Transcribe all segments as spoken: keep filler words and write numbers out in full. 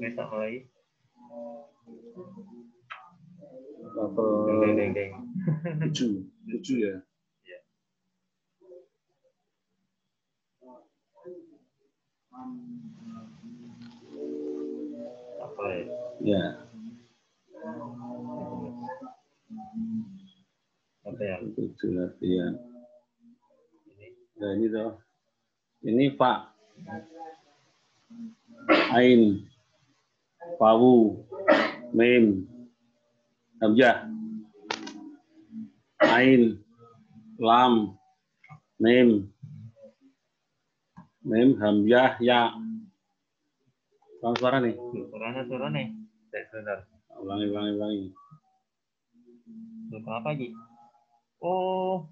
Besok mulai. Apa? Deng deng deng. Tujuh, tujuh ya. Ya. Apa ya? Ya. Apa ya? Tujuh latihan. Ini. Nah ini toh. Ini Pak. Ain. Wawu. Mim. Hamzah. Ain. Lam. Mim. Mim. Hamzah. Ya. Ulang suara nih. Suaranya suara nih. Sebentar. Ulangi, ulangi, ulangi. Lupa apa Ji? Oh.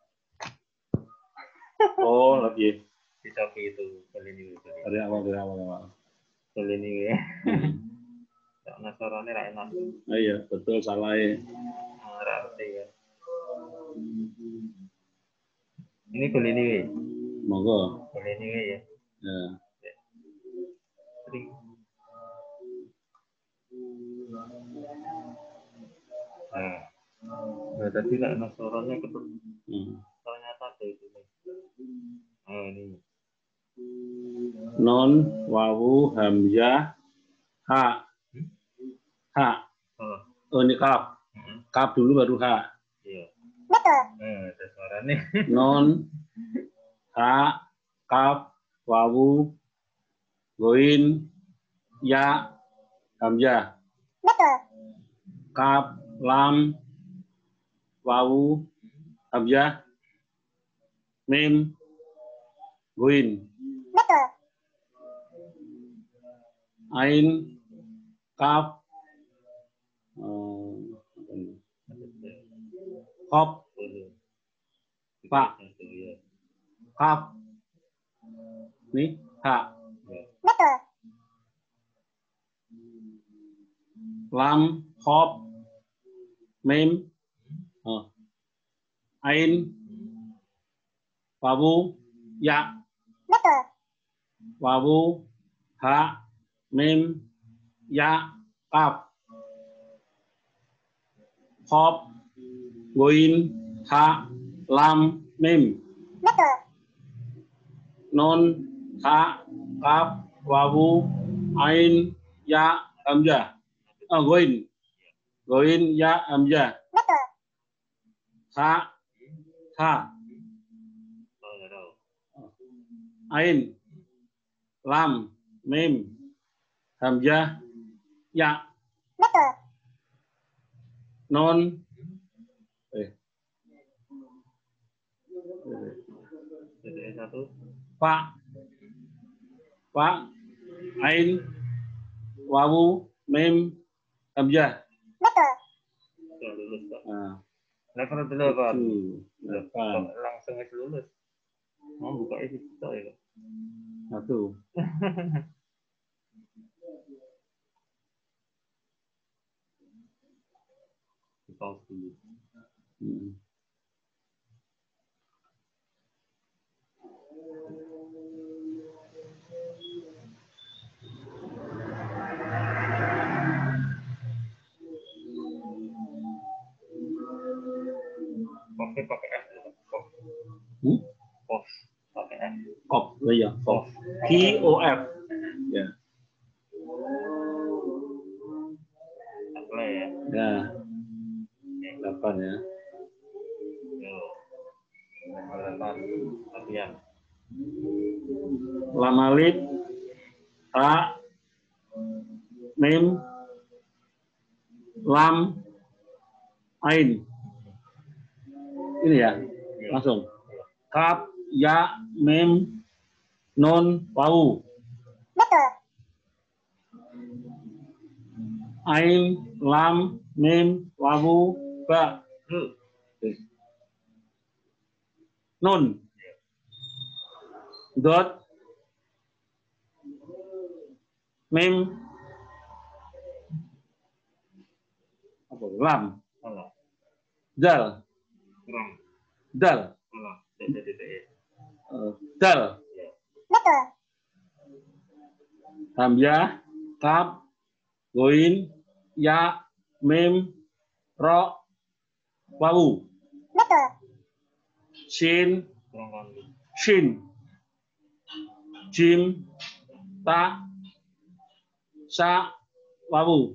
Oh, lagi. Si Sofi itu kali ini. Dari awal, dari awal, awal. Kali ini ya. Hmm. Karena suaranya ra enak. Oh, iya, betul, salah ya. Berarti ya. Ini kali ini. Monggo. Kali ini ya. Ya. Sering. Nah, nah tadi lah enak suaranya ketemu. Hmm. Ternyata ada itu nih. Nah ini. Non, wawu, hamzah, ha. Ha. Oh. Oh, ini kaf. Hmm. Kaf dulu baru ha. Iya. Betul. Nah, ada suara nih. Non, ha, kaf, wawu, goin, ya, hamzah. Betul. Kaf, lam, wawu, hamzah, mim, goin. Betul. Ain, kaf, um, kop, pak, kaf, nih, ha, Betul. lam, kop, mim, oh, ain, wawu, ya, Betul. wawu, ha, mim, ya, kaf, kop, goin, ha, lam, mim. Betul. Non, ha, kaf, wawu, ain, ya, hamzah. Oh, goin. Goin, ya, hamzah. Betul. Ha, ha, Oh, enggak tahu. ain, lam, mim, hamzah, ya. Betul. Non, eh, Jadi satu. pak, pak, ain, wawu, mim, hamzah. Betul. Sudah lulus Pak. Nah, Level delapan. tujuh, delapan, Kok langsung wis lulus. Mau buka itu ya Pak. satu. Di pause dulu. Hmm. Pause pakai F dulu Pak. Pause. Hmm? Pause pakai F. Kop, oh iya, kop. Q O F. Ya. Apply ya. Ya, delapan ya. Yo. Level delapan. Latihan. Lam alif, ha, mim, lam, ain. Ini ya, langsung. Kaf, ya, mim, non, wawu. Betul. Ain, lam, mim, wawu, ba. Lu. Nun. Dot. Mim. Apa? Lam. Salah. Dal. Kurang. Dal. Salah. D D D D E. Uh, dal. Ya. Betul. Hamzah. kaf, goin, ya, mim, ro, wawu, Betul. sin, Kurang lagi. shin, jim, ta, sa, wawu,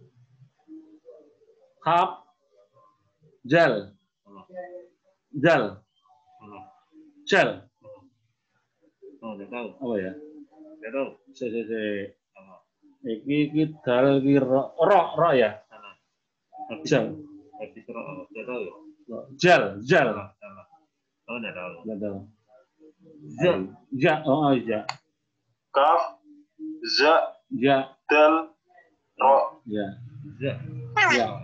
kaf, jal, Salah. jal, Salah. jal. Oh, udah tahu. Apa ya? Udah tahu. Se, se, se. Salah. Iki iki dal iki ro, ro, ro ya. Salah. Jal, Habis itu, oh, udah tahu ya? jal, jal. Salah. Salah. Oh, udah tahu. Nggak tahu. Ja. Ja, oh, oh ja, Kaf, za, ja, dal, ro. ya, Ja. Salah. ya.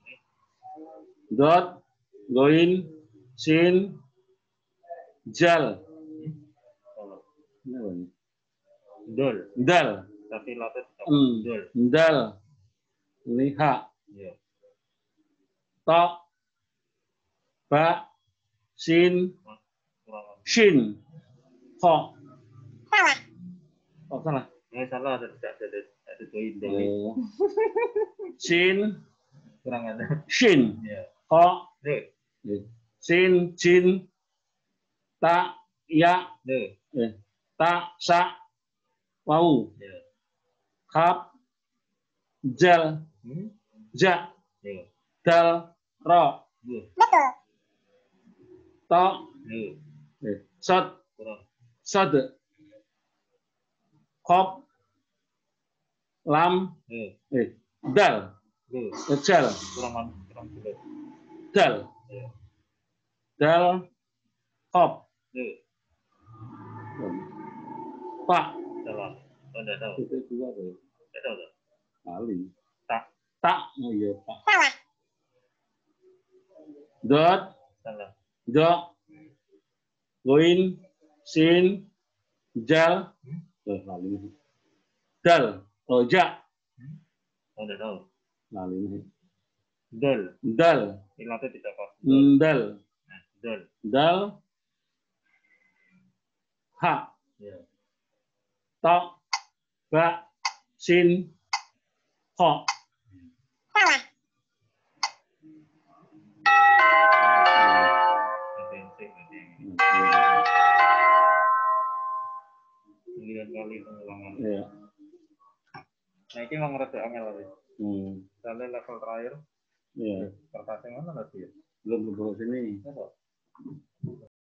Dot, goin, sin, jal. Salah. Ini apa nih? Dol. Dal, Tapi latih tetap hmm, dol. dal. Ini ha, Iya. to, ba, sin, Kurang lagi. shin, ko. Salah. Oh, salah. Eh, salah. Ada ada ada ada dua indel. Oh. Sin, Kurang ada. shin, Iya. ko. De. Sin, jin, ta, ya, De. eh, ta, sa, wawu, Iya. kaf, jal, Hmm? ja, Iya. dal, ro, De. Betul. to, De. eh, sot, Kurang. sod, kop, lam, De. eh, dal, De. eh, jal, Kurang lagi. Kurang dulu. dal, Iya. dal, kop, De. pak. Salah. Oh, udah tahu. Itu dua tuh. Udah tahu. Tuh. Kali. Tak. Tak, oh iya, tak. Salah. Dot, Salah. do, goin, sin, jal, eh, kali. Dal, oh, ja, Oh, udah tahu. kali. Dol. Dal, Latih tidak apa. Dol. dal, Nah, dol. dal, ha, Iya. to, ba, sin, ko. Salah. Intensif nanti yang ini. Sembilan kali pengulangan. Iya. Nah, ini memang rada angel lagi. Hmm. Soalnya level terakhir, Iya. kertasnya mana lagi ya? Belum ke bawah sini. Apa?